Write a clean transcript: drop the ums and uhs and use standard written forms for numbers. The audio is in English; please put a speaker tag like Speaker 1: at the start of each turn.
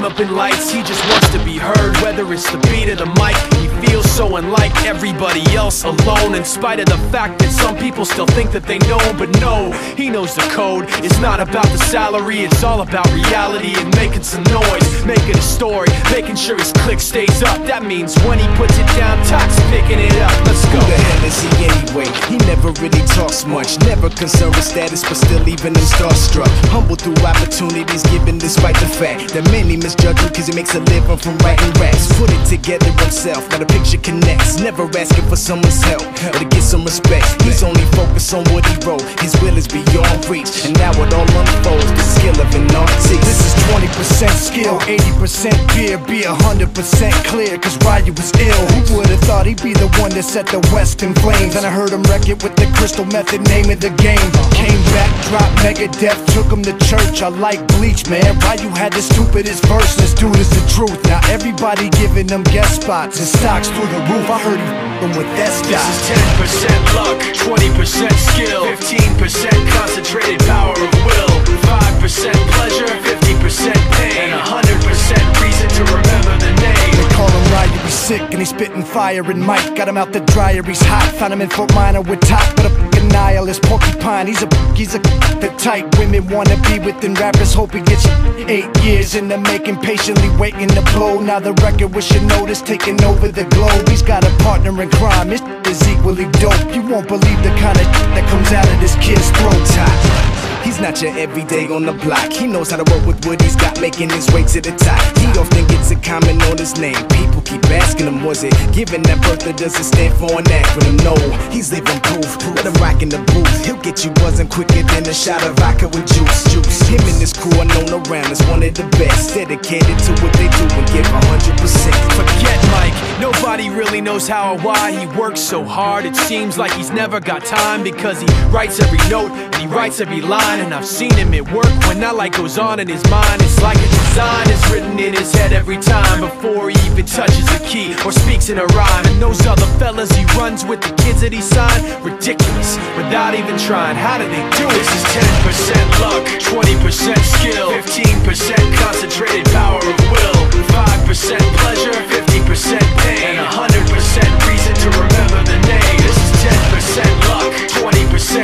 Speaker 1: up in lights, he just wants to be heard. Whether it's the beat or the mic, he feels so unlike everybody else, alone. In spite of the fact that some people still think that they know him, but no, he knows the code. It's not about the salary, it's all about reality and making some noise, making a story, making sure his click stays up. That means when he puts it down, Toc's picking it up. Let's go.
Speaker 2: Who the hell is he anyway? He never really talks much, never concerned with status, but still leaving him starstruck. Humble through opportunities given despite the fact that many misjudge him cause he makes a living from writing raps. Put it together himself, now the picture connects, never asking for someone's help or to get some respect. He's only focused on what he wrote, his will is beyond reach, and now it all unfolds, the skill of an artist.
Speaker 3: This is 20% skill, 80% fear, be 100% clear, cause Ryu was ill. Who would've thought he'd be the one that set the West in flames? And I heard him wreck it with the Crystal Method, name of the game. Came back, dropped Megadeth, took him to church. I like Bleach, man. Ryu had the stupidest verse, this dude is the truth. Now everybody giving them guest spots and stocks through the roof. I heard he f***ing with that
Speaker 1: This is 10% luck, 20% skill, 15% concentrated power of will, 5% pleasure, 50% pain, and 100% reason to remember the name.
Speaker 3: They call him Ryu, he's sick and he's spitting fire. And Mike got him out the dryer, he's hot. Found him in Fort Minor with Top, but a f***ing nihilist porcupine. He's the type women wanna be with, and rappers hope he gets 8 years in the making, patiently waiting to blow. Now the record with your notice taking over the globe. He's got a partner in crime, his is equally dope. You won't believe the kind of that comes out of this kid's throat.
Speaker 2: He's not your everyday on the block. He knows how to work with what he's got, making his way to the top. He often gets a comment on his name. People keep asking him, was it given that birth or does it stand for an acronym? No, he's living proof. Let him rock in the booth. He'll get you buzzing quicker than a shot of vodka with juice. Him and his crew are known around as one of the best, dedicated to what they do and give 100%.
Speaker 1: Forget Mike, nobody really knows how or why he works so hard. It seems like he's never got time, because he writes every note and he writes every line. And I've seen him at work when that light goes on in his mind. It's like a design is written in his head every time, before he even touches a key or speaks in a rhyme. And those other fellas he runs with, the kids that he signed, ridiculous, without even trying. How do they do it? This is 10% luck, 20% skill, 15% concentrated power of will, 5% pleasure, 50% pain, and 100% reason to remember the name. This is 10% luck, 20%